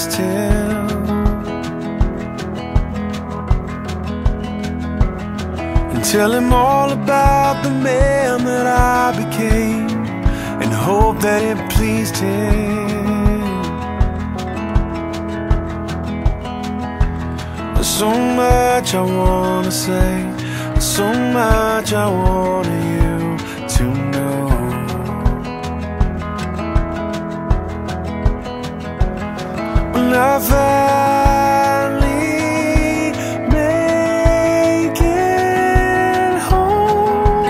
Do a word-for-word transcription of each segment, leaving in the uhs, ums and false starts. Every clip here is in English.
tale, and tell him all about the man that I became, and hope that it pleased him. There's so much I wanna say, there's so much I want you to know. When I finally make it home,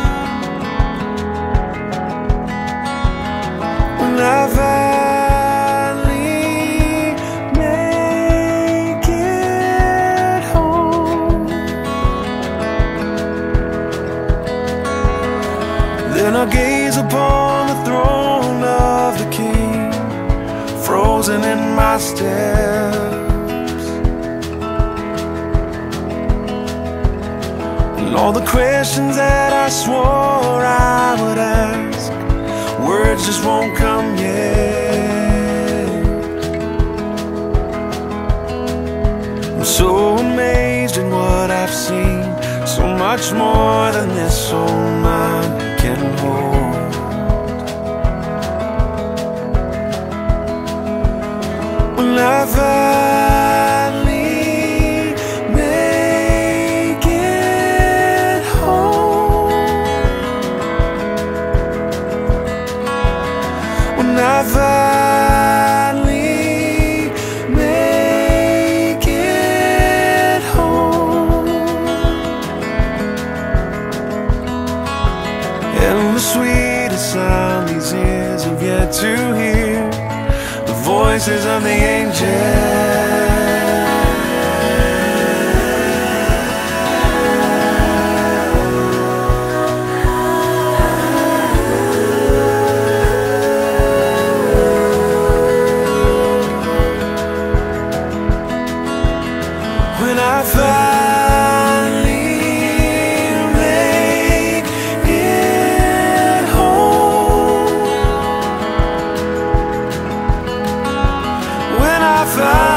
when I finally make it home, then I'll gaze upon the throne of the King, frozen in my steps, and all the questions that I swore I would ask, words just won't come yet. I'm so amazed at what I've seen, so much more than this old mind can hold. When I finally make it home, when I finally make it home, and the sweetest sound these ears have yet to hear, the voices of the angels. When I finally make it home, when I finally